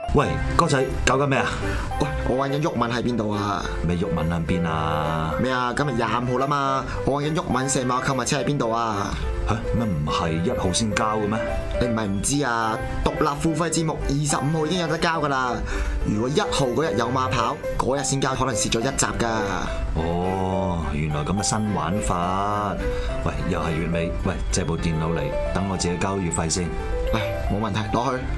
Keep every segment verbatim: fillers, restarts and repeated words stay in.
喂，哥仔搞緊咩啊？ 喂，我揾緊毓民喺邊度啊？ 咩毓民喺邊啊？ 咩啊？今日廿五號啦嘛，我揾緊毓民射馬購物車喺邊度啊？ 嚇乜唔係一號先交嘅咩？ 你唔係唔知啊？獨立付費節目二十五號已經有得交噶啦。如果一號嗰日有馬跑，嗰日先交，可能蝕咗一集噶。 哦，原來咁嘅新玩法。喂，又係月尾，喂，借部電腦嚟，等我自己交月費先。 嚟，冇問題，攞去。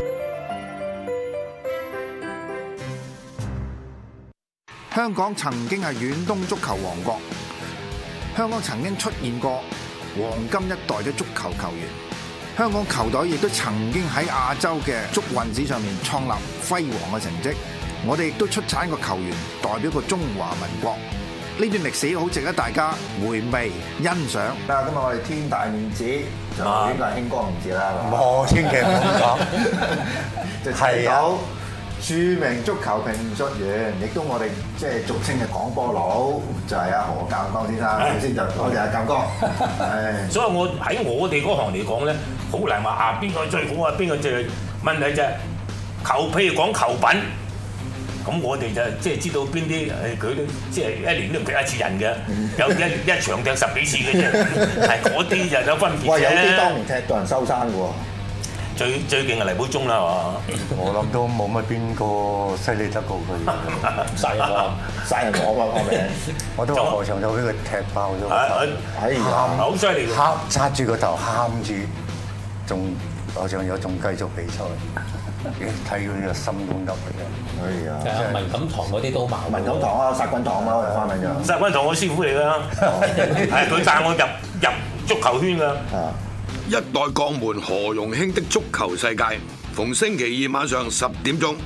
香港曾經係遠東足球王國，香港曾經出現過黃金一代嘅足球球員，香港球隊亦都曾經喺亞洲嘅足運史上面創立輝煌嘅成績。我哋亦都出產個球員代表過中華民國，呢段歷史好值得大家回味欣賞。 嗱，今日我哋天大面子就應該係興光面子啦。 我千祈唔好講， 就係有著名足球評述員，亦都我哋即係俗稱嘅廣波佬，就係阿何鑑江先生。頭先就多謝阿鑑江。係。 所以我喺我哋嗰行嚟講咧，好難話啊邊個最好啊，邊個最問題就係球，譬如講球品。咁我哋就即係知道邊啲誒，佢都即係一年都唔踢一次人嘅，有一一場踢十幾次嘅啫，係嗰啲就有分別嘅。 哇！有啲當年踢到人收山嘅喎。 最最勁係黎寶忠啦，係嘛？ 我諗都冇乜邊個犀利得過佢。 殺人喎，殺人我個個名。 我都話何長洲俾佢踢爆咗。 哎呀， 好犀利嘅。 喊揸住個頭喊住，仲何長友仲繼續比賽。睇佢個心都噏嘅。 哎呀！ 係啊，文錦堂嗰啲都矛。 文錦堂啊，殺滾堂啊，我哋翻嚟就。 殺滾堂我師傅嚟㗎，係佢帶我入入足球圈㗎。 一代國門何容興的足球世界，逢星期二晚上十點鐘。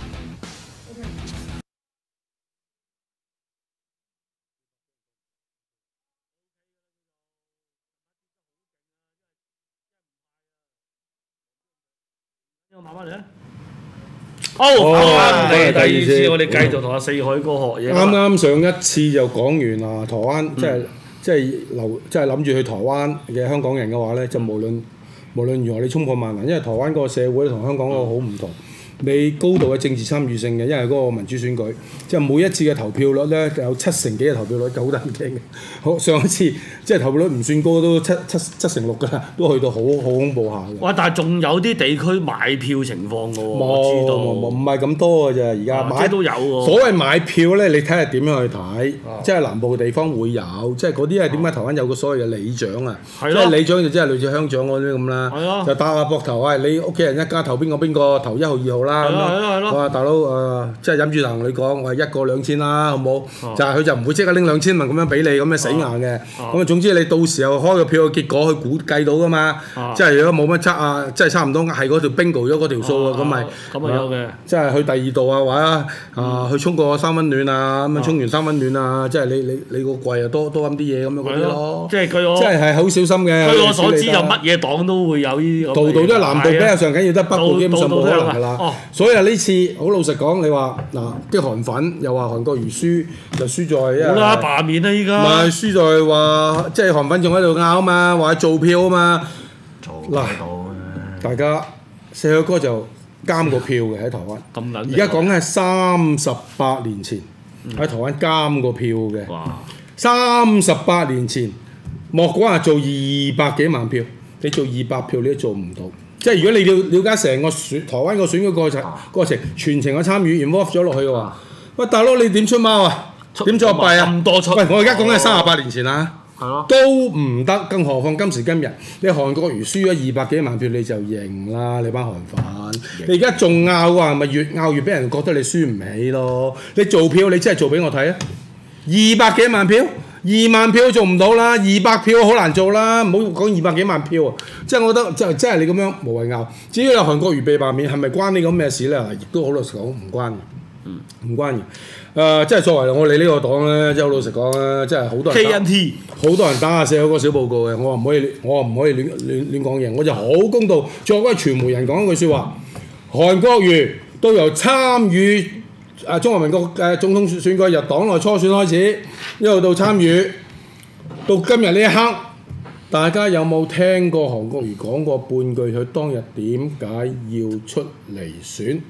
慢慢嚟啊！好，翻嚟第二次，我哋繼續同阿四海哥學嘢。 啱啱上一次就講完啦，台灣即係即係留即係諗住去台灣嘅香港人嘅話咧，就無論無論如何你衝破萬難，因為台灣嗰個社會同香港嗰個好唔同。你高度嘅政治參與性嘅，因為嗰個民主選舉，即係每一次嘅投票率咧有七成幾嘅投票率，好得人驚嘅。好，上一次即係投票率唔算高，都七七七成六㗎啦，都去到好好恐怖下嘅。 哇！但係仲有啲地區買票情況㗎喎，我知道。 冇冇唔係咁多㗎咋，而家買都有喎。 所謂買票咧，你睇下點樣去睇，即係南部嘅地方會有，即係嗰啲係點解台灣有個所謂嘅里長啊？即係里長就即係類似鄉長嗰啲咁啦，就打下膊頭，喂，你屋企人一家投邊個邊個投一號二號啦。係咯係咯，哇！大佬誒，即係忍住同你講，我係一個兩千啦，好冇？就係佢就唔會即刻拎兩千蚊咁樣俾你，咁樣死硬嘅。咁啊，總之你到時候開個票嘅結果，佢估計到噶嘛。即係如果冇乜差啊，即係差唔多係嗰條 bingo 咗嗰條數啊，咁咪咁啊有嘅。 即係去第二度啊，或者啊去沖個三溫暖啊，咁啊沖完三溫暖啊，即係你你你個櫃啊多多咁啲嘢咁樣嗰啲咯。 即係據我， 即係係好小心嘅。 據我所知，就乜嘢黨都會有呢啲。 度度都係南部比較上緊要，得北部基本上冇可能㗎啦。所以呢次好老實講，你話嗱啲韓粉又話韓國瑜輸就輸在好啦罷免啦依家， 唔係輸在話即係韓粉仲喺度拗啊嘛，話做票啊嘛。嗱，大家四海哥就監過票嘅喺台灣， 咁撚而家講緊係三十八年前喺台灣監過票嘅。三十八年前莫講話做二百幾萬票，你做二百票你都做唔到。即係如果你了了解成個選台灣個選舉過程過程全程嘅參與 involve 咗落去嘅話，喂大佬你點出貓啊？點作弊啊？咁多出？喂，我而家講緊係三十八年前啊，都唔得，更何況今時今日，你韓國瑜輸咗二百幾萬票你就贏啦，你班韓粉，你而家仲拗啊，咪越拗越俾人覺得你輸唔起咯。你做票你真係做俾我睇啊！二百幾萬票。二萬票都做唔到啦，二百票好難做啦，唔好講二百幾萬票啊！即係我覺得即係即係你咁樣無謂拗。至於有韓國瑜被罷免係咪關你咁咩事咧？亦都好老實講唔關嘅，嗯，唔關嘅。誒、呃，即係作為我哋呢個黨咧，即係好老實講咧，即係好多人 K N T 好多人打下寫嗰個小報告嘅，我話唔可以，我話唔可以亂亂亂講嘢，我就好公道。作為傳媒人講一句説話，韓國瑜都由參與。啊！中華民國誒總統選舉由黨內初選開始，一路到參與，到今日呢一刻，大家有冇聽過韓國瑜講過半句？佢當日點解要出嚟選？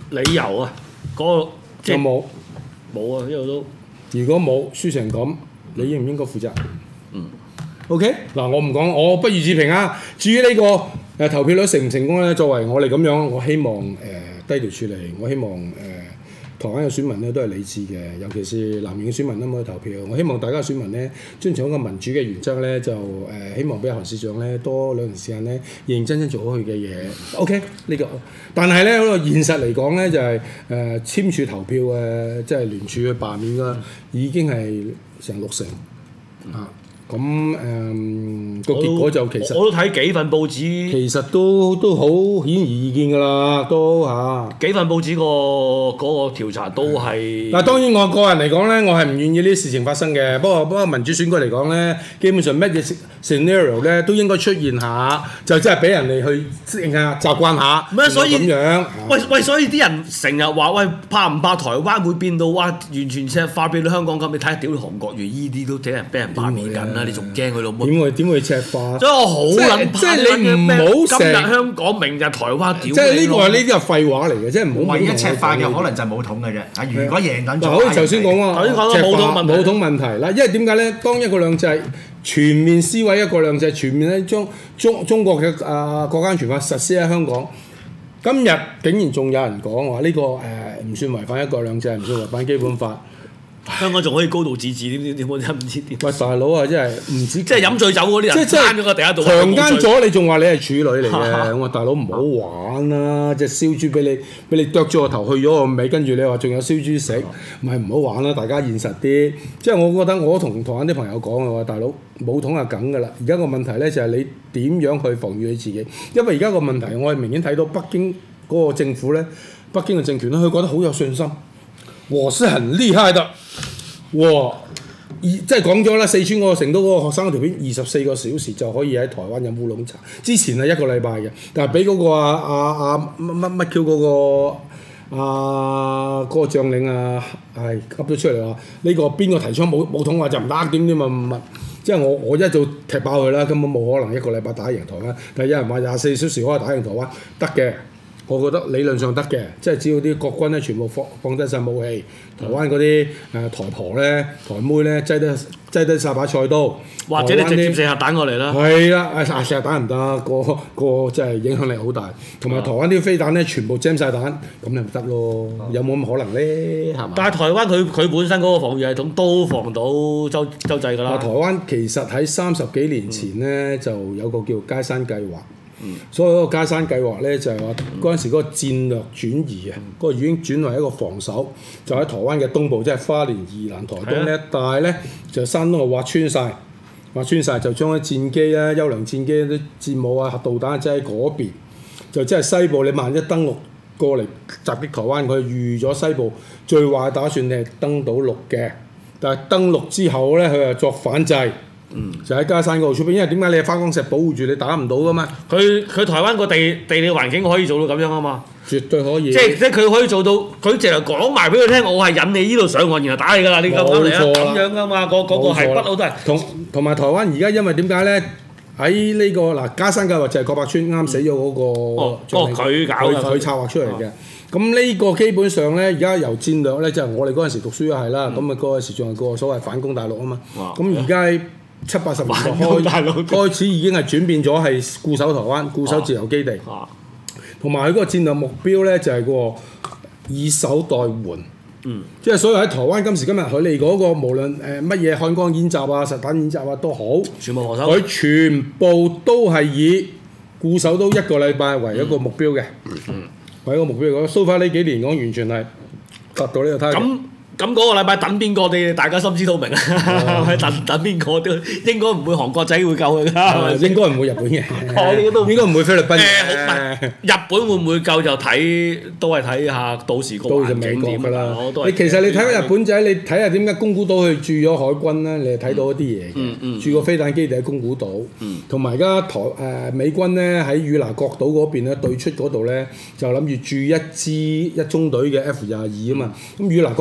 理由啊，嗰、個即係有冇？ 冇啊，一路都。 如果冇輸成咁，你應唔應該負責？ 嗯。 OK，嗱我唔講，我不予置評啊。至於呢、個誒、呃、投票率成唔成功咧，作為我哋咁樣，我希望誒、呃、低調處理。我希望誒、呃、台灣嘅選民咧都係理智嘅，尤其是南面嘅選民都冇去投票。我希望大家選民咧遵從一個民主嘅原則咧，就誒、呃、希望俾韓市長咧多兩年時間咧認認真真做好佢嘅嘢。OK，呢、個，但係咧嗰個現實嚟講咧就係、是、誒、呃、簽署投票嘅，即係聯署去罷免嘅，已經係成六成啊。咁誒個結果就其實我都睇幾份報紙， 其實都都好顯而易見㗎啦，都嚇、啊。 幾份報紙個嗰個調查都係。 嗱當然我個人嚟講咧，我係唔願意呢啲事情發生嘅。不過不過民主選舉嚟講咧，基本上乜嘢 scenario 咧都應該出現下，就真係俾人哋去適應下、習慣下。 咩？所以咁樣。 喂喂，所以啲人成日話喂，怕唔怕台灣會變到哇完全赤化變到香港咁？你睇下屌韓國瑜依啲都俾人俾人罷免緊啦，你仲驚佢老母？ 點會點會赤化？ 所以我好撚怕即係你唔好今日成香港，明日台灣屌你。 即係呢個係呢啲係廢話嚟嘅，即係唔好。 唯一赤化嘅可能就係武統嘅啫。啊，如果贏緊咗， 好似頭先講話， 頭先講到武統問題， 武統問題啦。因為點解咧？當一國兩制全面撕毀一國兩制，全面咧將中中國嘅啊國家安全法實施喺香港。今日竟然仲有人講話呢個誒唔算違反一國兩制，唔算違反基本法。 香港仲可以高度自治，點點點我真唔知點。 喂，大佬啊，真係唔知， 即係飲醉酒嗰啲人， 即係攤咗個地下度， 強姦咗你，仲話你係處女嚟嘅。我話大佬唔好玩啦，隻燒豬俾你俾你剁咗個頭，去咗個尾，跟住你話仲有燒豬食，唔係唔好玩啦，大家現實啲。即係我覺得我同台灣啲朋友講嘅話，大佬武統係梗㗎啦。而家個問題咧就係你點樣去防禦你自己，因為而家個問題我係明顯睇到北京嗰個政府咧，北京嘅政權咧，佢覺得好有信心，我是很厲害的。哇！即係講咗啦，四川嗰個成都嗰個學生條片，二十四個小時就可以喺台灣飲烏龍茶。之前係一個禮拜嘅，但係俾嗰個啊啊啊乜乜乜 Q 嗰個啊嗰個將領啊係噏咗出嚟話呢個邊個提倡武武統話就唔得點點啊乜，即係我我一早踢爆佢啦，根本冇可能一個禮拜打贏台灣。但係有人話廿四小時可以打贏台灣，得嘅。我覺得理論上得嘅，即係只要啲國軍咧全部放放低晒武器，台灣嗰啲誒台婆咧、台妹咧擠得擠得晒把菜刀， 或者你直接射核彈過嚟啦。 係啦，誒射核彈唔得，個個真係影響力好大。同埋台灣啲飛彈咧全部 jam 曬彈，咁你咪得咯？有冇咁可能咧？係嘛？ 但係台灣佢佢本身嗰個防禦系統都防到洲洲際㗎啦。 台灣其實喺三十幾年前咧、嗯、就有個叫佳山計劃。 嗯、 所以嗰個佳山計劃咧就係話嗰陣時嗰個戰略轉移啊，嗰、嗯、個已經轉為一個防守，就喺台灣嘅東部，即係花蓮、宜蘭、台東呢一帶咧，就山東啊挖穿晒，挖穿晒就將啲戰機咧、優良戰機啲戰武啊、核導彈即喺嗰邊，就即係西部你萬一登陸過嚟襲擊台灣，佢預咗西部最壞打算你係登到陸嘅，但係登陸之後咧佢又作反制。嗯，就喺嘉山嗰度出邊，因為點解你係花崗石保護住你打唔到噶嘛？ 佢佢台灣個地地理環境可以做到咁樣啊嘛， 絕對可以。 即係即係佢可以做到，佢淨係講埋俾佢聽，我係引你呢度上岸，然後打你㗎啦，你夠唔夠嚟啊？咁樣㗎嘛，嗰嗰個係不嬲都係。 同同埋台灣而家因為點解咧？喺呢個嗱嘉山計劃就係郭柏村啱死咗嗰個， 哦，嗰個佢搞嘅， 佢策劃出嚟嘅。咁呢個基本上咧，而家由戰略咧，就係我哋嗰陣時讀書又係啦，咁啊嗰陣時仲係個所謂反攻大陸啊嘛。咁而家七八十年代開開始已經係轉變咗係固守台灣、固守自由基地，同埋佢嗰個戰略目標咧就係個以守代援。嗯，即係所以喺台灣今時今日佢哋嗰個無論誒乜嘢漢光演習啊、實彈演習啊都好， 全部防守， 佢全部都係以固守到一個禮拜為一個目標嘅，嗯，為一個目標。講蘇花呢幾年講完全係達到呢個態度。 咁嗰個禮拜等邊個？哋大家心知肚明啊！等等邊個都應該唔會韓國仔會救佢㗎， 應該唔會日本嘅，應該唔會菲律賓嘅。 日本會唔會救就睇，都係睇下到時個環境點㗎啦。 你其實你睇下日本仔，你睇下點解宮古島去駐咗海軍咧？你係睇到一啲嘢嘅，駐個飛彈基地喺宮古島，同埋而家台誒美軍咧喺與那國島嗰邊咧對出嗰度咧，就諗住駐一支一中隊嘅 F 廿二啊嘛。咁與那國島喺邊？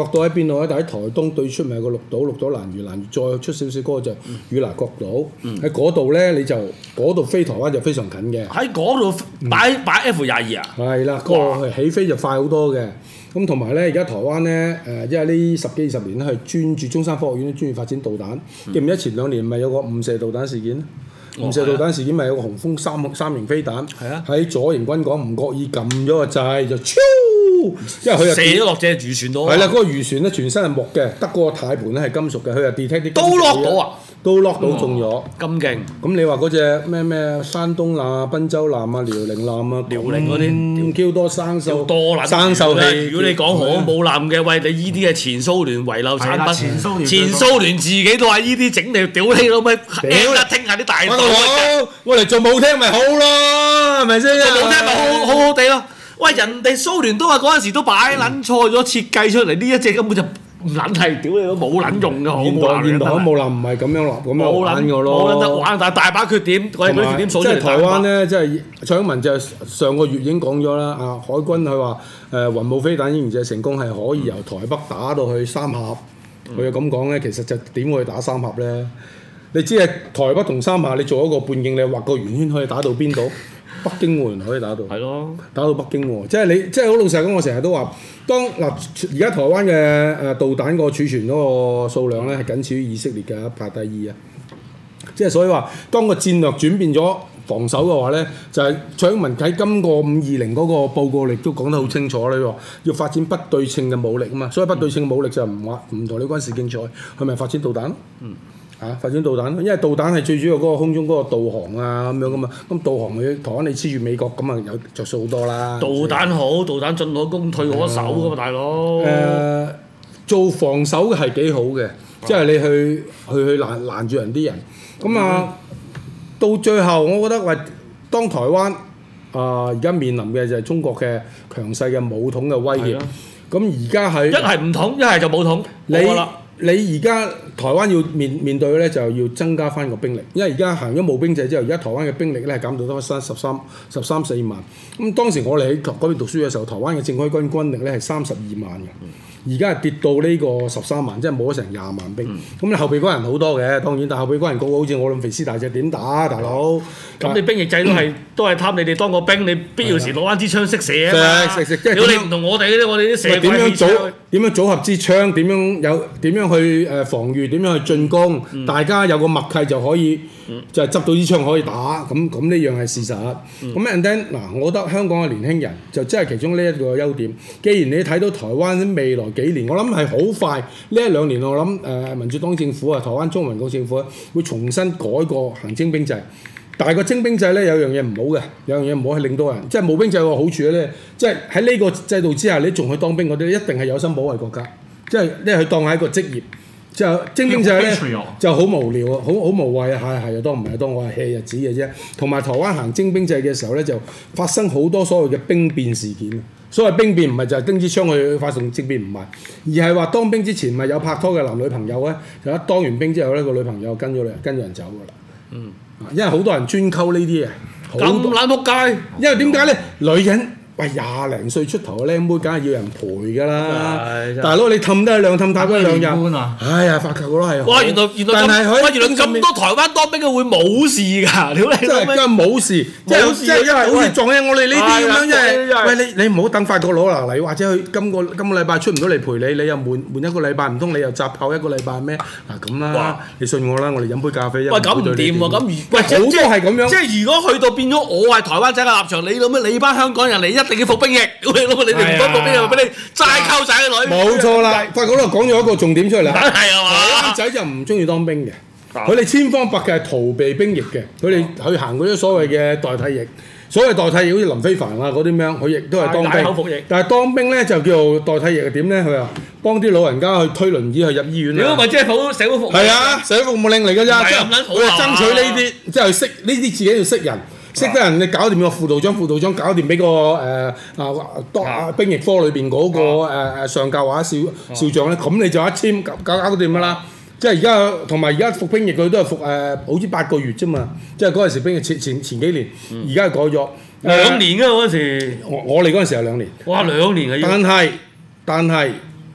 邊度咧？但喺台東對出咪有個綠島，綠島蘭嶼，蘭嶼再出少少嗰個就與那國島。喺嗰度咧，你就嗰度飛台灣就非常近嘅。 喺嗰度擺擺 F 廿二啊？ 係啦，嗰個起飛就快好多嘅。咁同埋咧，而家台灣咧誒，因為呢十幾二十年咧係專注中山科學院專注發展導彈。記唔記得前兩年咪有個誤射導彈事件？誤射導彈事件咪有個紅蜂三三型飛彈喺左營軍港唔覺意撳咗個掣就超，因為佢射咗落隻漁船度。 係啦，嗰個漁船咧全身係木嘅，得嗰個軚盤咧係金屬嘅，佢又 detect 啲都落到啊！ 都落到中咗， 咁勁！ 咁你話嗰隻咩咩山東艦啊、賓州艦啊、遼寧艦啊、 遼寧嗰啲 Q 多生鏽多生鏽氣。 如果你講航母艦嘅，喂，你依啲係前蘇聯遺留產品， 前蘇聯前蘇聯自己都話依啲整嚟屌你老味，屌一聽下啲大佬。 我嚟做舞廳咪好咯，係咪先？ 做舞廳咪好好好地咯。喂，人哋蘇聯都話嗰陣時都擺撚錯咗設計出嚟，呢一隻根本就唔撚係，屌你都冇撚用嘅。 現代現代航母艦唔係咁樣落咁樣玩嘅咯， 冇撚得玩，但係大把缺點，我哋嗰啲缺點數出嚟。 即係台灣咧，即係蔡英文就上個月已經講咗啦，啊海軍佢話誒雲霧飛彈研製成功係可以由台北打到去三峽，佢又咁講咧，其實就點會打三峽咧？你知係台北同三峽，你做一個半徑，你畫個圓圈可以打到邊度？北京喎，原來可以打到。係咯，打到北京喎，即係你，即係好老實講，我成日都話，當嗱而家台灣嘅誒導彈個儲存嗰個數量咧，係僅次於以色列嘅，排第二啊。即係所以話，當個戰略轉變咗防守嘅話咧，就係蔡英文喺今個五二零嗰個報告亦都講得好清楚啦，喎要發展不對稱嘅武力啊嘛，所以不對稱武力就唔話唔同你軍事競賽，係咪發展導彈？嗯。嚇、啊、發展導彈，因為導彈係最主要嗰個空中嗰個導航啊咁樣噶嘛，咁導航佢台灣你黐住美國咁啊有着數好多啦。導彈好，導彈進可攻退可守噶嘛，大佬。誒、呃，做防守係幾好嘅，即係你去去去攔攔住人啲人。咁啊，嗯、到最後我覺得喂，當台灣啊而家面臨嘅就係中國嘅強勢嘅武統嘅威脅。咁而家係一係唔統，一係就武統。你你而家台灣要面面對咧，就要增加翻個兵力，因為而家行咗募兵制之後，而家台灣嘅兵力咧係減到得三十三十三四萬。咁當時我哋喺嗰邊讀書嘅時候，台灣嘅正規軍軍力咧係三十二萬嘅，而家係跌到呢個十三萬，即係冇咗成廿萬兵。咁你、嗯、後備軍人好多嘅，當然，但係後備軍人個個好似我咁肥屍大隻，點打啊，大佬？咁你兵役制都係、嗯、都係貪你哋當個兵，你必要時攞翻支槍識射啊嘛！如果你唔同我哋啲，我哋啲射鬼點樣組點樣組合支槍？點樣有點樣去誒防禦？點樣去進攻？嗯、大家有個默契就可以，嗯、就係執到支槍可以打。咁咁呢樣係事實。咁 and then 嗱，我覺得香港嘅年輕人就真係其中呢一個優點。既然你睇到台灣未來幾年，我諗係好快呢一兩年，我諗誒、呃、民主黨政府啊，台灣中華民國政府咧會重新改個行徵兵制。但係個徵兵制咧有樣嘢唔好嘅，有樣嘢唔好係令到人，即係募兵制個好處咧，即係喺呢個制度之下，你仲去當兵嗰啲，一定係有心保衞國家，即係你係當係一個職業。就徵兵制咧就好無聊啊，好好無謂啊，係係又當唔係當我係 hea 日子嘅啫。同埋台灣行徵兵制嘅時候咧，就發生好多所謂嘅兵變事件。所謂兵變唔係就係拎支槍去發動政變，唔係，而係話當兵之前咪有拍拖嘅男女朋友咧，就一當完兵之後咧，個女朋友跟咗你跟咗人走㗎啦。嗯，因為好多人專溝呢啲嘢，咁撚仆街。因為點解咧？女人喂廿零歲出頭嘅靚妹，梗係要人陪㗎啦。大佬你氹得一兩氹，氹得一兩日。哎呀，發覺咯係。哇！原來原來咁，哇！原來咁多台灣當兵嘅會冇事㗎，屌你！真係真係冇事，即係即係因為好似撞起我哋呢啲咁樣，即係喂你你唔好等法國佬嚟嚟，或者佢今個今個禮拜出唔到嚟陪你，你又悶悶一個禮拜，唔通你又雜炮一個禮拜咩？嗱咁啦，你信我啦，我哋飲杯咖啡。喂，咁唔掂喎，咁如喂好多係咁樣。即係如果去到變咗我係台灣仔嘅立場，你諗咩？你班香港人嚟一定要服兵役，你諗你哋唔服服兵役，俾你齋溝仔嘅女。冇錯啦，法國佬講咗一個重點出嚟啦。係啊嘛，台灣仔就唔中意當兵嘅，佢哋千方百計係逃避兵役嘅，佢哋去行嗰啲所謂嘅代替役。所謂代替役好似林飛帆啊嗰啲咁樣，佢亦都係當兵。但係當兵咧就叫做代替役係點咧？佢話幫啲老人家去推輪椅去入醫院。如果咪即係普社會服務。係啊，社會服務令嚟㗎咋，即係佢係爭取呢啲，即係識呢啲自己要識人。識得人，你搞掂個輔導長，輔導長搞掂俾個誒啊當兵役科裏邊嗰個誒上校或者少少將咧，咁你就一簽搞搞搞掂㗎啦。即係而家同埋而家服兵役佢都係服誒，好似八個月啫嘛。即係嗰陣時兵役前前前幾年，而家係改咗兩年㗎嗰陣時。我我哋嗰陣時係兩年。哇，兩年啊！但係但係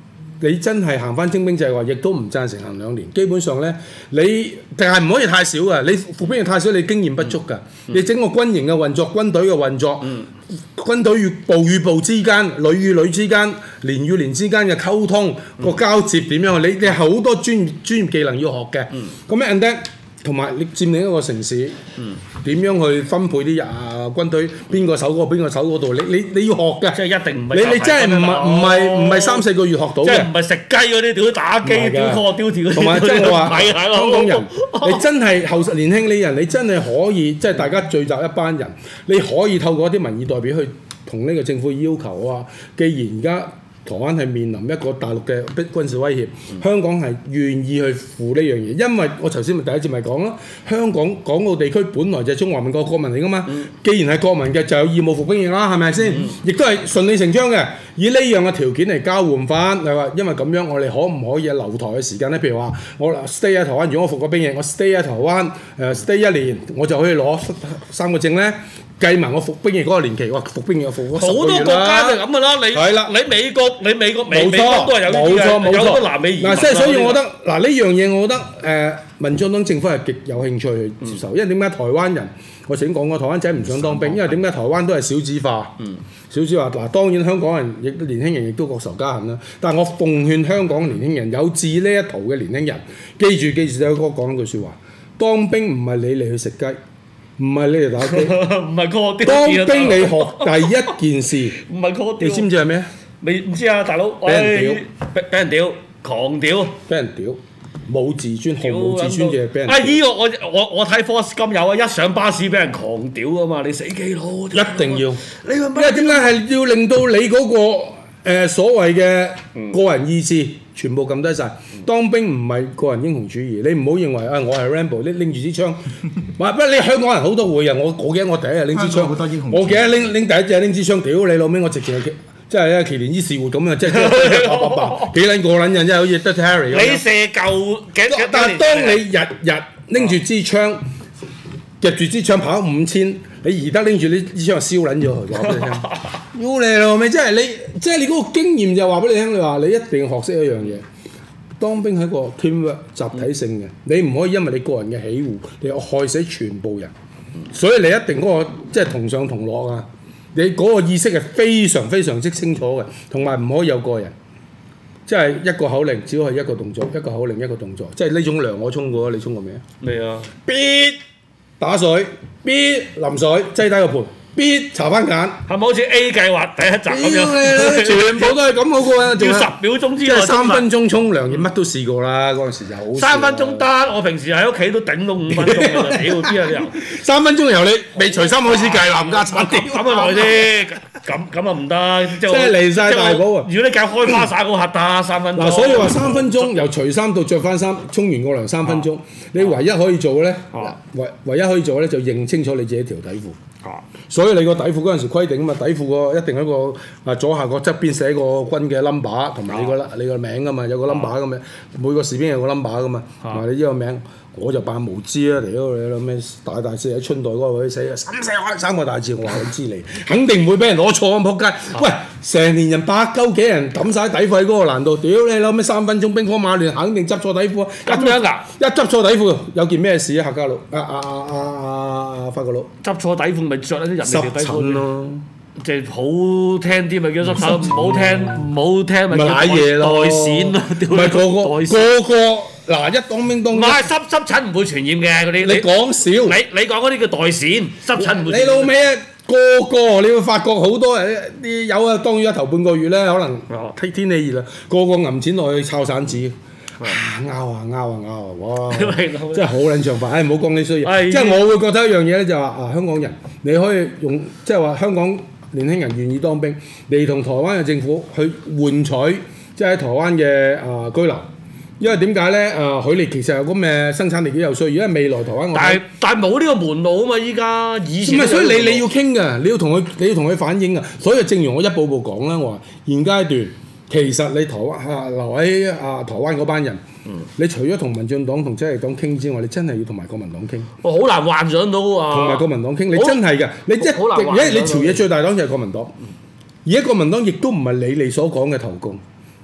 你真係行翻徵兵制嘅話，亦都唔贊成行兩年。基本上咧，你但係唔可以太少㗎。你服兵役太少，你經驗不足㗎。嗯、你整個軍營嘅運作、軍隊嘅運作、嗯、軍隊與部與部之間、旅與旅之間、連與連之間嘅溝通、個、嗯、交接點樣？你你好多專業專業技能要學嘅。咁樣 and then 同埋你佔領一個城市，點、嗯、樣去分配啲啊軍隊？邊個守嗰個，邊個守嗰度？你你你要學嘅， 即係一定唔係你你真係唔係唔係唔係三四個月學到嘅， 即係唔係食雞嗰啲，屌打機、屌 call、屌條嗰啲。 同埋即係我話香港人，你真係後生年輕呢人，你真係可以即係大家聚集一班人，你可以透過一啲民意代表去同呢個政府要求啊。既然而家台灣係面臨一個大陸嘅軍事威脅，嗯、香港係願意去負呢樣嘢，因為我頭先咪第一節咪講咯，香港港澳地區本來就係中華民國國民嚟噶嘛，嗯、既然係國民嘅，就有義務服兵役啦，係咪先？亦都係順理成章嘅，以呢樣嘅條件嚟交換翻，係話因為咁樣，我哋可唔可以留台嘅時間咧？譬如話我 stay 喺台灣，如果我服過兵役，我 stay 喺台灣誒、呃、stay 一年，我就可以攞三個證咧。計埋我服兵役嗰個年期，我服兵役我服咗十個月啦。好多國家就咁噶啦，你係啦，你美國你美國美美國都係有呢啲嘅，有好多南美移民。嗱，即係所以我覺得嗱呢樣嘢，我覺得誒、呃、民進黨政府係極有興趣去接受，嗯、因為點解台灣人我曾經講過，台灣仔唔想當兵，因為點解台灣都係少子化，嗯、少子化嗱當然香港人亦年輕人亦都國仇家恨啦。但係我奉勸香港年輕人有志呢一途嘅年輕人，記住記住，細哥講一句説話：當兵唔係你嚟去食雞。唔係你嚟打機，唔係 call 當兵你學第一件事，唔係 call 你知唔知係咩？你唔知啊，大佬，俾人屌，俾俾人屌，狂屌，俾人屌，冇自尊，毫無自尊嘅俾人。啊！依個我我我睇 Force 金有啊，一上巴士俾人狂屌啊嘛，你死基佬！一定要，你因為點解係要令到你嗰個誒所謂嘅個人意志全部撳低晒？當兵唔係個人英雄主義，你唔好認為啊，我係 Rambo， 拎拎住支槍。不過你香港人好多會啊，我我記得我第一日拎支槍，我記得拎拎第一隻拎支槍，屌你老味，我直情係即係咧奇連伊士活咁啊，即係啪啪啪幾撚個撚人，真係好似 Dirty Harry 咁。你射夠幾？但係當你日日拎住支槍，夾住支槍跑五千，你而家拎住呢支槍就燒撚咗佢，話俾你聽。屌你老味，即係你即係你嗰個經驗就話俾你聽，你話你一定要學識一樣嘢。當兵係一個 teamwork 集體性嘅，你唔可以因為你個人嘅喜惡，你害死全部人。所以你一定嗰、那個即係同上同落啊！你嗰個意識係非常非常之清楚嘅，同埋唔可以有個人，即係一個口令，只可以一個動作，一個口令一個動作。即係呢種涼我沖過，你沖過未啊？未啊！必打水，必淋水，擠低個盤。必查翻眼，係咪好似 A 計劃第一集咁樣？全部都係咁好過啊！要十秒鐘之內，即係三分鐘沖涼，乜都試過啦。嗰陣時就好。三分鐘得，我平時喺屋企都頂到五分鐘㗎啦。屌邊有理由？三分鐘由你未除衫開始計，冚家鏟屌咁啊耐啲，咁咁啊唔得。即係離曬大譜啊！如果你計開花灑嗰下得三分鐘。嗱，所以話三分鐘由除衫到着翻衫，沖完個涼三分鐘，你唯一可以做嘅咧，唯唯一可以做嘅咧就認清楚你自己條底褲。啊！所以你個底褲嗰陣時規定啊嘛，底褲個一定喺個啊左下角側邊寫個軍嘅 number 同埋你個啦你個名噶嘛，有個 number 咁嘅，每個士兵有個 number 噶嘛，同埋你呢個名，我就扮無知啊！嚟咗你諗咩大大字喺春袋嗰個位寫三四三個大字，我話我知你，肯定唔會俾人攞錯啊！仆街！喂，成年人百鳩幾人抌晒底褲喺嗰個欄度，屌你諗咩三分鐘兵荒馬亂，肯定執錯底褲啊！咁樣㗎？一執錯底褲有件咩事啊？客家佬啊啊啊啊啊！法國佬執錯底褲咪着一啲人哋條底褲咯，即係好聽啲咪叫濕疹，唔好聽唔好聽咪叫帶嘢咯，帶線咯，唔係個個個個嗱一當兵當唔係濕濕疹唔會傳染嘅嗰啲，你講少，你你講嗰啲叫帶線，濕疹唔會。你老味啊！個個你會發覺好多人啲有啊，當於一頭半個月咧，可能天天氣熱啦，個個揞錢落去抄散紙。啊！拗啊拗啊拗啊！哇！真係好撚長法，唉唔好講呢衰嘢。即係我會覺得一樣嘢咧，就話啊香港人你可以用即係話香港年輕人願意當兵，你同台灣嘅政府去換取即係喺台灣嘅啊居留。因為點解咧？啊佢哋其實有咁嘅生產力幾有需要，因為未來台灣我但係但係冇呢個門路啊嘛！依家以前唔係，所以你你要傾㗎，你要同佢你要同佢反映㗎。所以正如我一步步講啦，我話現階段。其實你台灣啊留喺啊台灣嗰班人，嗯、你除咗同民進黨同親日黨傾之外，你真係要同埋國民黨傾。我好難幻想到啊！同埋國民黨傾，你真係㗎，你一而家你朝野最大黨就係國民黨，而家國民黨亦都唔係你哋所講嘅投共。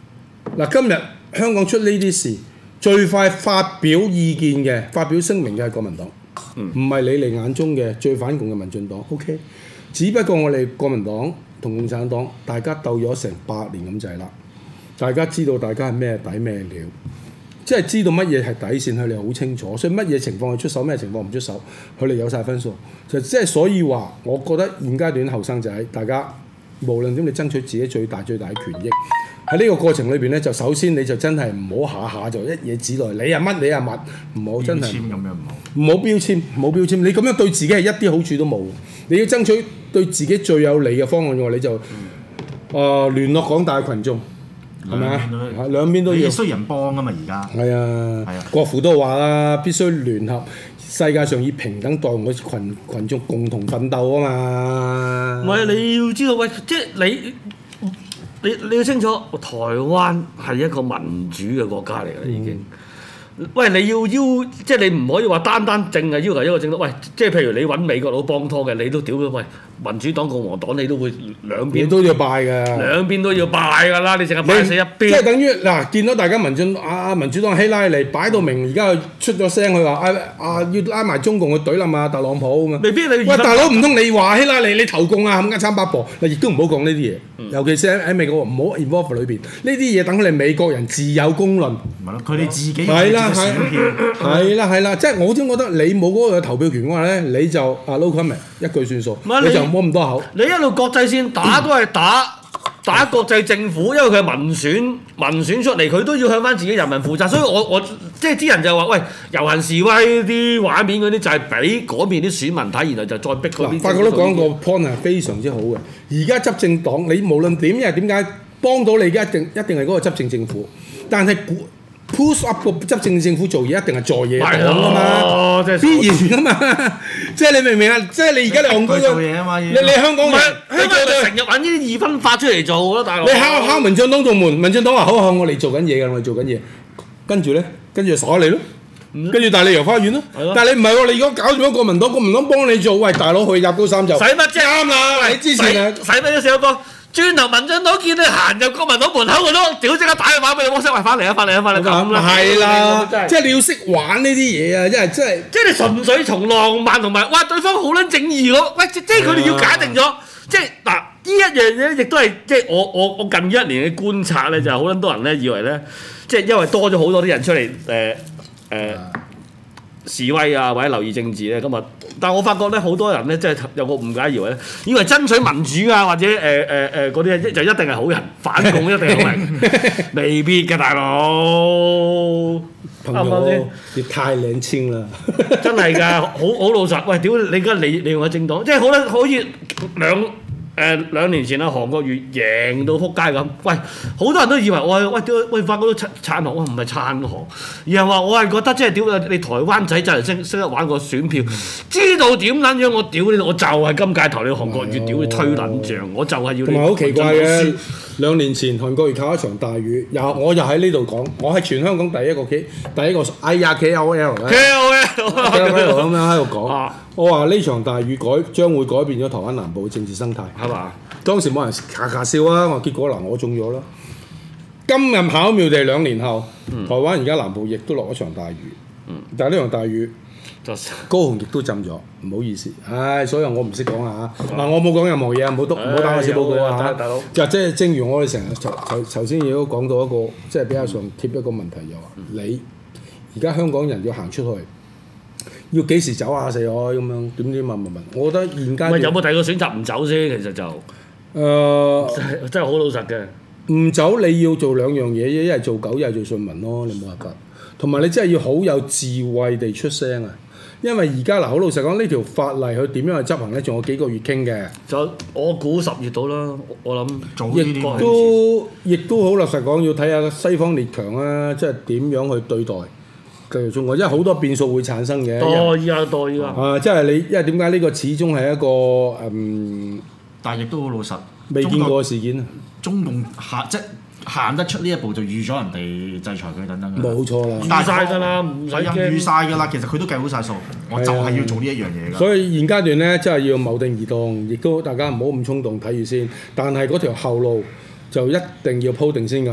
嗱，今日香港出呢啲事，最快發表意見嘅、發表聲明嘅係國民黨，唔係、嗯、你哋眼中嘅最反共嘅民進黨。OK， 只不過我哋國民黨同共產黨大家鬥咗成百年咁滯啦，大家知道大家係咩底咩料。即係知道乜嘢係底線，佢哋好清楚，所以乜嘢情況佢出手，咩情況唔出手，佢哋有晒分數。就即係所以話，我覺得現階段後生仔，大家無論點，你爭取自己最大最大嘅權益。喺呢個過程裏邊咧，就首先你就真係唔好下下就一嘢指落嚟，你係乜你係乜，唔好真係。標籤咁樣唔好。唔好標籤，唔好標籤。你咁樣對自己係一啲好處都冇。你要爭取對自己最有利嘅方案嘅話，你就誒、呃、聯絡廣大群眾。係咪啊？兩邊都要。 需人幫啊嘛！而家係啊，係啊。國父都話啦，必須聯合世界上以平等待遇嘅群羣眾共同奮鬥啊嘛。 唔係你要知道，喂，即係你你你要清楚，台灣係一個民主嘅國家嚟㗎啦，已經。嗯喂，你要要即係你唔可以話單單淨係要求一個政黨。喂，即係譬如你揾美國佬幫拖嘅，你都屌咗。喂，民主黨、共和黨你都會兩邊都要拜㗎， 兩邊都要拜㗎啦。你淨係拜死一邊， 即係等於嗱，見到大家民進啊民主黨希拉里擺到明，而家出咗聲，佢話啊啊要拉埋中共去懟冧啊特朗普咁啊。 未必你喂大佬唔通你話希拉里你投共啊冚家參八婆嗱，亦都唔好講呢啲嘢。嗯、尤其是喺美國唔好 involve 裏邊呢啲嘢，等佢哋美國人自有公論。 唔係咯，佢哋自己係啦係係啦係啦，即係我先覺得你冇嗰個投票權嘅話咧，你就啊 no comment 一句算數，你就冇咁多口。 你一路國際線打都係打、嗯、打國際政府，因為佢係民選民選出嚟，佢都要向翻自己人民負責。所以我我即係啲人就話喂，遊行示威啲畫面嗰啲就係俾嗰邊啲選民睇，然後就再逼嗰邊。 法國都講個 point 係非常之好嘅。而家執政黨你無論點，因為點解幫到你而家一定一定係嗰個執政政府，但係 push up 個執政政府做嘢一定係在野黨㗎嘛，必然㗎嘛。即係你明唔明啊？即係你而家你戇居做嘢啊嘛，你你香港人， 香港就成日揾呢啲二分法出嚟做咯，大佬。 你敲敲民進黨道門，民進黨話好好，我哋做緊嘢㗎，我哋做緊嘢。跟住咧，跟住鎖你咯，跟住帶你遊花園咯。但係你唔係喎，你如果搞掂咗國民黨，國民黨幫你做，喂大佬去入高三就使乜啫？ 啱啦，你之前啊， 使乜啫？小哥。轉頭民進黨見你行入國民黨門口，我都屌即刻打電話俾你，我識喂翻嚟啊，翻嚟啊，翻嚟咁啦。 係啦，即係你要識玩呢啲嘢啊，因為即係即係你純粹從浪漫同埋哇對方好撚正義咯，喂即係佢哋要解定咗，即係嗱呢一樣嘢亦都係即係我我我近一年嘅觀察咧，就係好撚多人咧以為咧，即係因為多咗好多啲人出嚟誒誒示威啊或者留意政治咧，今日。但係我發覺咧，好多人咧，即係有個誤解，以為咧，以為爭取民主啊，或者誒誒誒嗰啲就一定係好人，反共一定係好人，未必嘅大佬。 朋友，你太年輕啦！ 真係㗎，好好老實。喂，屌你而家你你用嘅政黨，即係好咧，好似兩。誒、呃、兩年前啊，韓國瑜贏到撲街咁，喂，好多人都以為我係喂屌喂發覺都撐撐韓，我唔係撐韓，而係話我係覺得即係屌你台灣仔真係識識得玩個選票，知道點撚樣我屌你，我就係今屆投你韓國瑜，屌你推撚仗，我就係要你。同埋好奇怪嘅，兩年前韓國瑜靠一場大雨，又我又喺呢度講，我係全香港第一個 K 第一個哎呀 K O L 咧 ，K O L 咁樣喺度講。我話呢場大雨改將會改變咗台灣南部嘅政治生態，係嘛？當時冇人咔咔笑啊！我結果嗱，我中咗啦。今日巧妙地兩年後，嗯、台灣而家南部亦都落一場大雨，嗯、但係呢場大雨，就是高雄亦都浸咗，唔好意思，唉，所以我唔識講啦嚇。嗱、嗯，我冇講任何嘢啊，唔好唔好打我小報告啊嚇。大佬就即係正如我哋成日頭頭頭先亦都講到一個，即係比較上貼一個問題，就話、嗯、你而家香港人要行出去。要幾時走啊？死我咁樣點點問問問？我覺得現階段有冇第二個選擇唔走先？其實就誒、 呃、 真係好老實嘅。 唔走你要做兩樣嘢，一係做狗，一係做順民咯。你冇辦法。同埋你真係要好有智慧地出聲啊！因為而家嗱，好老實講，呢條法例佢點樣去執行咧？仲有幾個月傾嘅。 就我估十月到啦，我諗亦都亦都好老實講，要睇下西方列強啊，即係點樣去對待。繼續中國，因為好多變數會產生嘅。 多依家多依家。 啊，即係你，因為點解呢個始終係一個嗯， 但係亦都好老實， 未見過嘅事件啊。 中共行即係行得出呢一步，就預咗人哋制裁佢等等。 冇錯啦， 預晒㗎啦，唔使驚。 預晒㗎啦，其實佢都計好晒數，我就係要做呢一樣嘢㗎。 所以現階段咧，真係要謀定而動，亦都大家唔好咁衝動睇住先。但係嗰條後路就一定要鋪定先㗎啦。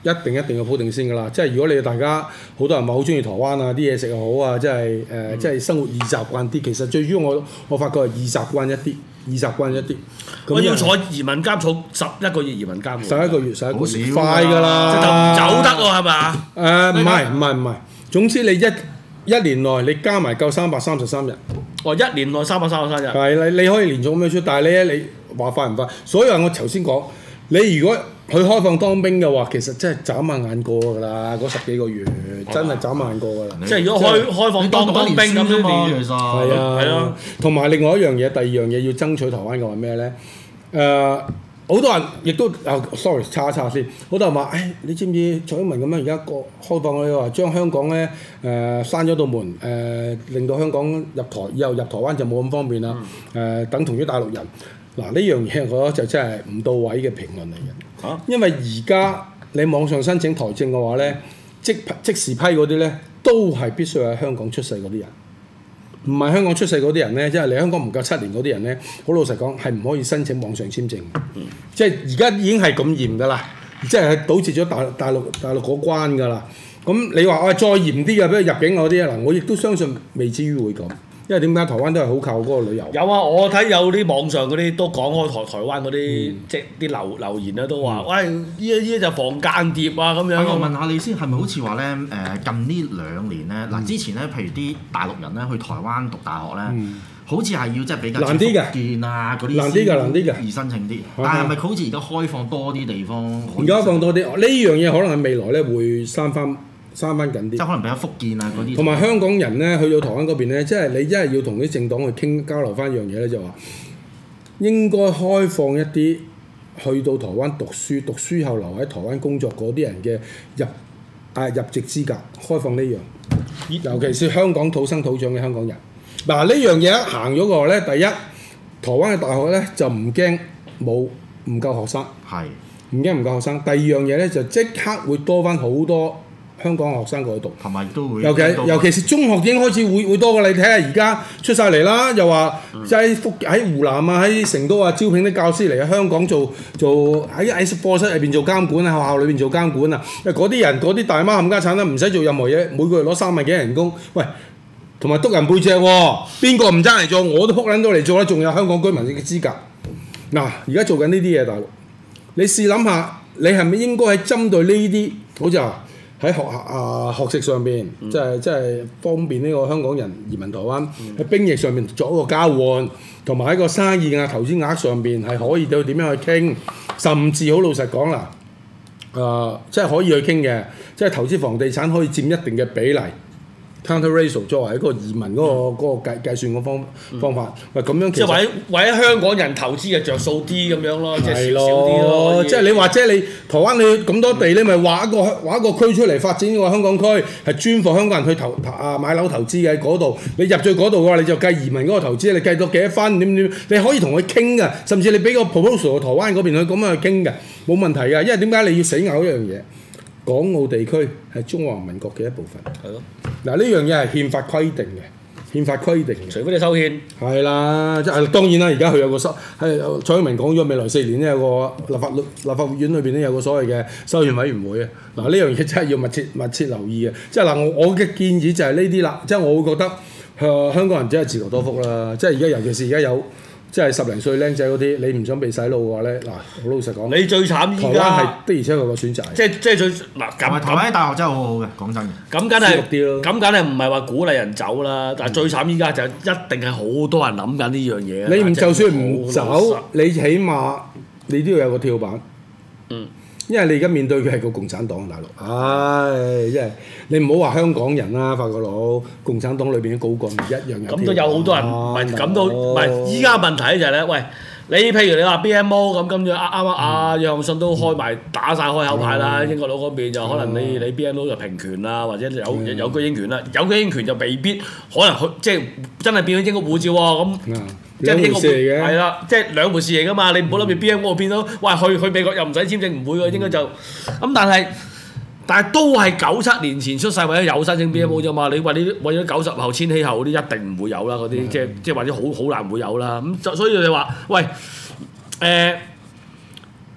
一定一定要鋪定先㗎啦。即係如果你大家好多人話好中意台灣啊，啲嘢食又好啊，即係誒，呃嗯、即係生活易習慣啲。其實最主要我我發覺係易習慣一啲，易習慣一啲。 我要坐移民監坐十一個月移民監。 十一個月，十一個月，快㗎啦， 就唔走得喎，係嘛？ 誒唔係唔係唔係，總之你一一年內你加埋夠三百三十三日。 哦，一年內三百三十三日。 係你你可以連續咁樣出，但係你咧你話快唔快？所以話我頭先講，你如果佢開放當兵嘅話，其實真係眨下眼過㗎啦，嗰十幾個月真係眨下眼過㗎啦。 即係如果開開放當當兵咁樣嘛，其實係啊，係啊。同埋另外一樣嘢，第二樣嘢要爭取台灣嘅話咩咧？誒、呃，好多人亦都啊 ，sorry， 查一查先。好多人話，誒，你知唔知蔡英文咁樣而家個開放你話將香港咧誒閂咗道門，誒、呃、令到香港入台以後入台灣就冇咁方便啦。誒、嗯呃，等同於大陸人。嗱呢樣嘢我覺得就真係唔到位嘅評論嚟嘅。啊、因為而家你網上申請台證嘅話咧，即即時批嗰啲咧，都係必須喺香港出世嗰啲人。唔係香港出世嗰啲人咧，即係嚟香港唔夠七年嗰啲人咧，好老實講係唔可以申請網上簽證。嗯、即係而家已經係咁嚴㗎啦，即係堵截咗大大陸大陸嗰關㗎啦。咁你話我、哎、再嚴啲嘅，俾佢入境嗰啲啊嗱，我亦都相信未至於會咁。因為點解台灣都係好靠嗰個旅遊？ 有啊，我睇有啲網上嗰啲都講開台台灣嗰啲、嗯、即係啲留留言咧都話，嗯、喂，依家依家就防間諜啊咁樣。 我問下你先，係咪好似話咧？誒、呃、近呢兩年咧，嗱、嗯、之前咧，譬如啲大陸人咧去台灣讀大學咧，嗯、好似係要即係比較難啲嘅，福建啊嗰啲難啲㗎，難啲㗎， 易申請啲。但係咪好似而家開放多啲地方？ 而家放多啲，呢樣嘢可能喺未來咧會閂翻。閂翻緊啲， 即係可能比較福建啊嗰啲。 同埋香港人咧去到台灣嗰邊咧，即係你一係要同啲政黨去傾交流翻一樣嘢咧，就話應該開放一啲去到台灣讀書、讀書後留喺台灣工作嗰啲人嘅入啊入籍資格，開放呢樣。尤其是香港土生土長嘅香港人。嗱呢樣嘢一行咗嘅話咧，第一台灣嘅大學咧就唔驚冇唔夠學生，係唔驚唔夠學生。第二樣嘢咧就即刻會多翻好多。香港學生過去讀， 同埋都會， 尤其尤其是中學已經開始會會多㗎。你睇下而家出晒嚟啦，又話即係福喺湖南啊、喺成都啊招聘啲教師嚟香港做做喺喺課室入邊做監管啊，學校裏邊做監管啊。因為嗰啲人嗰啲大媽冚家產啦，唔使做任何嘢，每個月攞三萬幾人工。喂，同埋督人背脊喎，邊個唔爭嚟做？我都撲撚到嚟做啦，仲有香港居民嘅資格。嗱，而家做緊呢啲嘢，大陸，你試諗下，你係咪應該係針對呢啲，好似話？喺學校啊學識上邊，嗯、即係即係方便呢個香港人移民台灣，喺、嗯、兵役上面作一個交換，同埋喺個生意啊投資額上邊係可以到點樣去傾，甚至好老實講啦，誒、呃、即係可以去傾嘅，即係投資房地產可以佔一定嘅比例。counter ratio 作為一個移民嗰、那個嗰、嗯、個計計算嘅方方法，喂咁、嗯、樣其實即係為為咗香港人投資嘅着數啲咁樣咯，即係少少啲咯。即係你或者你台灣你咁多地，你咪劃一個劃一個區出嚟發展呢個香港區，係專貨香港人去投啊買樓投資嘅嗰度。你入咗嗰度嘅話，你就計移民嗰個投資，你計到幾多分點點，你可以同佢傾㗎，甚至你俾個 proposal 台灣嗰邊去咁樣去傾嘅，冇問題㗎。因為點解你要死咬一樣嘢？港澳地區係中華民國嘅一部分。係咯。嗱呢樣嘢係憲法規定嘅，憲法規定嘅。除非你修憲。係啦，即係當然啦。而家佢有個修，係蔡英文講咗未來四年咧有個立法律立法院裏邊咧有個所謂嘅修憲委員會啊。嗱呢樣嘢真係要密切密切留意嘅。即係嗱我我嘅建議就係呢啲啦。即係我會覺得，呃、香港人真係自求多福啦。即係而家尤其是而家有。即係十零歲僆仔嗰啲，你唔想被洗腦嘅話咧，嗱，好老實講，你最慘依家台灣係的而且確個選擇。即係即係最嗱咁，台灣啲大學真係好好嘅，講真嘅。咁梗係，咁梗係唔係話鼓勵人走啦？但係最慘依家就一定係好多人諗緊呢樣嘢。你唔就算唔走，你起碼你都要有個跳板。嗯。因為你而家面對嘅係個共產黨大陸，唉，即係你唔好話香港人啦，法國佬，共產黨裏邊啲高幹一樣有。咁都有好多人，唔係咁都唔係。依家問題就係咧，喂，你譬如你話 B M O 咁，跟住啱啱阿約翰遜都開埋打晒開口牌啦，英國佬嗰邊就可能你你 B M O 就平權啦，或者有有居英權啦，有居英權就未必可能去即係真係變咗英國護照喎咁。即係兩回事嚟嘅，係啦，即係兩回事嚟噶嘛。你唔好諗住 B M O 變到，哇去去美國又唔使簽證，唔會喎，應該就咁。但係但係都係九七年前出世或者有申請 B M O 啫嘛。你話你為咗九十後、千禧後嗰啲一定唔會有啦，嗰啲即係即係或者好好難會有啦。咁所以你話喂誒，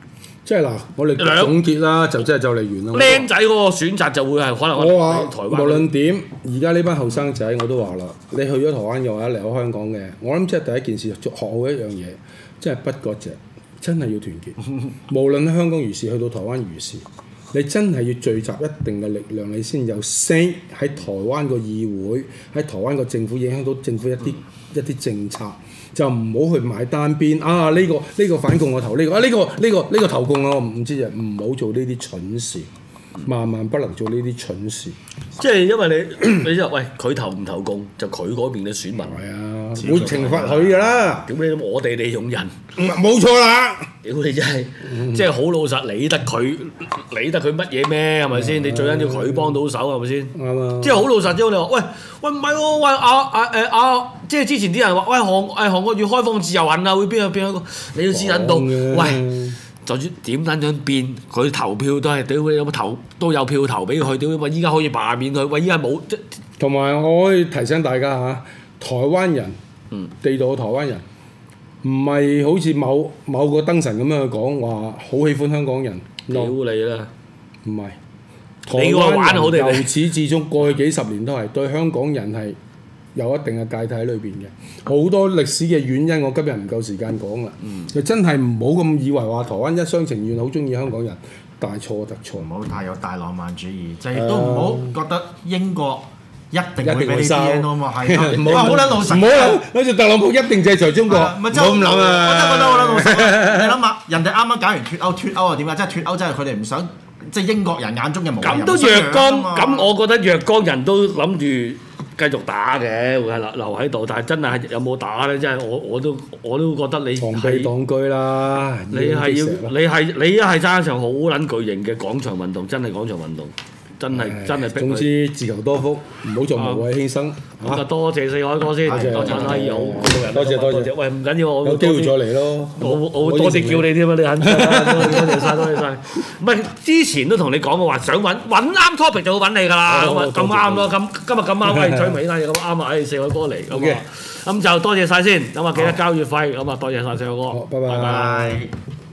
即係嗱，我哋總結啦，就真係就嚟完啦。 僆仔嗰個選擇就會係可能我話台灣。 無論點，而家呢班後生仔我都話啦，你去咗台灣嘅話，嚟咗香港嘅，我諗即係第一件事學好一樣嘢，即係不割席，真係要團結。無論香港如是，去到台灣如是，你真係要聚集一定嘅力量，你先有聲喺台灣個議會，喺台灣個政府影響到政府一啲、嗯、一啲政策。就唔好去買單邊啊！呢、呢個呢、呢個反共我投呢、呢個啊！呢、呢個呢、呢個呢、呢個投共我唔知就唔好做呢啲蠢事，萬萬不能做呢啲蠢事。 即係因為你你就喂佢投唔投共就佢嗰邊嘅選民係啊，會懲罰佢㗎啦。 屌你我哋利用人， 冇錯啦。 屌你真係，即係好老實，理得佢理得佢乜嘢咩？係咪先？你最緊要佢幫到手係咪先？ 啱啊！ 即係好老實啫！你話喂喂唔係喎，喂啊啊誒啊！即係之前啲人話喂韓誒韓國要開放自由行啊，會邊個邊個？你要知引到喂。就算點撚樣變，佢投票都係屌你有冇投都有票投俾佢，屌你話依家可以罷免佢，喂依家冇即同埋我可以提醒大家嚇，台灣人， 嗯，地道嘅台灣人，唔係好似某某個燈神咁樣去講話，好喜歡香港人， 屌你啦， 唔係，台灣人由始至終過去幾十年都係對香港人係有一定嘅界體喺裏邊嘅，好多歷史嘅原因我今日唔夠時間講啦。就、嗯、真係唔好咁以為話台灣一廂情願好中意香港人，大錯特錯。 唔好太有大浪漫主義，就亦都唔好覺得英國一定會俾你 D N 啊嘛，係啊，唔好好撚老實。唔好諗，好似特朗普一定制裁中國，唔好咁諗啊！我真係覺得好撚老實。你諗下，人哋啱啱搞完脱歐，脱歐啊點解？即係脱歐真係佢哋唔想，即係英國人眼中嘅無人。 咁都若干，咁我覺得若干人都諗住。繼續打嘅，會係留留喺度，但係真係有冇打咧？真係我我都我都覺得你螳臂當車啦！ 你係要你係你一係爭一場好撚巨型嘅廣場運動，真係廣場運動，真係真係逼佢。 總之自求多福，唔好做無謂犧牲。 咁啊，多謝四海哥先，多謝多謝多謝多謝。 喂，唔緊要，我有機會再嚟咯。 我我會多謝叫你添啊！你肯多謝晒，多謝晒。唔係之前都同你講過話，想揾揾啱 topic 就會揾你㗎啦。咁啊咁啱咯，咁今日咁啱，喂，取尾單嘢咁啱啊！誒，四海哥嚟咁啊，咁就多謝晒先。咁啊，記得交月費。咁啊，多謝晒四海哥。 拜拜。